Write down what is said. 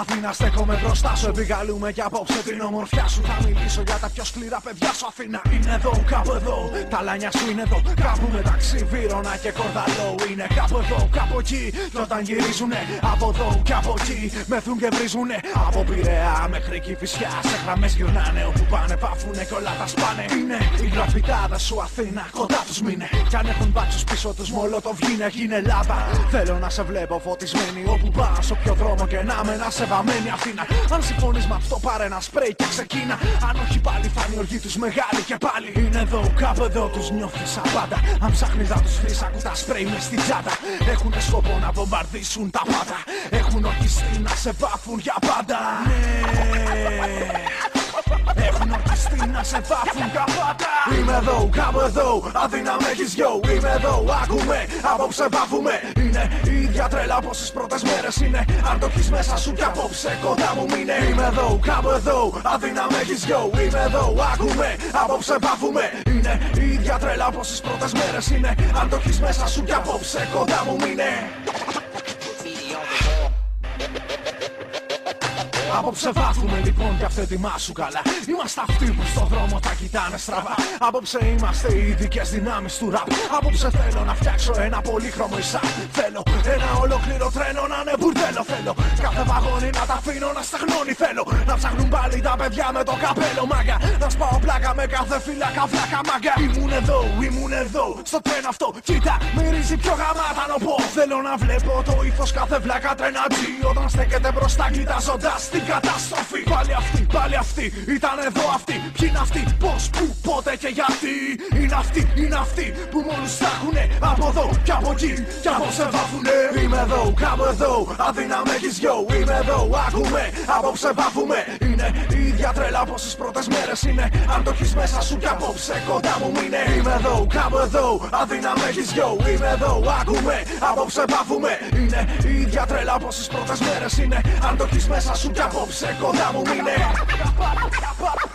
Αθήνα στέκομαι μπροστά σου. Επικαλούμε κι απόψε την ομορφιά σου. Θα μιλήσω για τα πιο σκληρά παιδιά σου. Αθήνα είναι εδώ, κάπου εδώ. Τα λάνια σου είναι εδώ, κάπου μεταξύ Βύρωνα και Κορδαλό. Είναι κάπου εδώ, κάπου εκεί. Κι όταν γυρίζουνε από εδώ και από εκεί, μεθούν και βρίζουνε. Από Πειραιά μέχρι Κηφισιά, σε γραμμές γυρνάνε. Όπου πάνε πάφουνε κι όλα τα σπάνε. Είναι η γραφιτάδα σου Αθήνα, κοντά τους μείνε. Κι αν έχουν μπάτσους πίσω τους Μολότοφ γίνε Ελλάδα. Θέλω να σε βλέπω φωτισμένη όπου πας, σε όποιο δρόμο και να με, να σε βαμμένη Αθήνα. Αν συμφωνείς με αυτό πάρε ένα σπρέι και ξεκίνα. Αν όχι πάλι φάνει η οργή τους μεγάλη και πάλι. Είναι εδώ, κάπου εδώ τους νιώθεις σαν πάντα. Αν ψάχνεις να τους βρεις ακού τα σπρέι μες στην τσάντα. Έχουνε σκοπό να βομβαρδίσουν τα πάντα. Έχουν ορκιστεί να σε βάφουν για πάντα. Ναι, έχουν ορκιστεί να σε βάφουν για πάντα. Είμαι εδώ, κάπου εδώ, Αθήνα με έχεις γιο. Είμαι εδώ, άκουμε, απόψε βάφουμε. Είναι η ίδια τρέλα όπως τις πρώτες μέρες είναι. Αν το έχεις μέσα σου κι απόψε κοντά μου μείνε. Είμαι εδώ, κάπου εδώ, Αθήνα με έχεις γιο. Είμαι εδώ, άκουμε, απόψε βάφουμε. Είναι η ίδια τρέλα όπως τις πρώτες μέρες είναι. Αν το έχεις μέσα σου κι απόψε κοντά μου μείνε. Απόψε βάφουμε λοιπόν κι αυτετοιμάσου καλά. Είμαστε αυτοί που στον δρόμο τα κοιτάνε στραβά. Απόψε είμαστε οι ειδικές δυνάμεις του ραπ. Απόψε θέλω να φτιάξω ένα πολύχρωμο εισά. Θέλω ένα ολόκληρο τρένο να είναι μπουρδέλο. Θέλω κάθε βαγόνι να τα αφήνω να στεγνώνει. Θέλω να ψάχνουν πάλι τα παιδιά με το καπέλο μάγκα. Να σπάω πλάκα με κάθε φύλακα βλάκα μάγκα. Ήμουν εδώ, στο τρένο αυτό. Κοίτα, μυρίζει πιο γαμάτα νοπό. Θέλω να βλέπω το ύφος κάθε βλάκα τρενατζή. Όταν στέκεται μπροστά κοιτάζοντας την καταστροφή. Πάλι αυτοί, ήταν εδώ αυτοί. Ποιοι είναι αυτοί, πώς, πού, πότε και γιατί. Είναι αυτοί που μόνους ψάχουνε από εδώ κι από εκεί. Κι απόψε βάφουνε. Είμαι εδώ, κάπου εδώ, Αθήνα με έχεις γιο. Είμαι εδώ, άκουμε, απόψε βάφουμε. Είναι η ίδια τρέλα όπως τις πρώτες μέρες είναι. Αν το έχεις μέσα σου κι απόψε κοντά μου μείνε. Είμαι εδώ, κάπου εδώ, Αθήνα με έχεις γιο. Είμαι εδώ, άκουμε, απόψε βάφουμε. Είναι η ίδια τρέλα όπως τις πρώτες μέρες είναι. Αν το έχεις μέσα σου κι απόψε κοντά μου μείνε.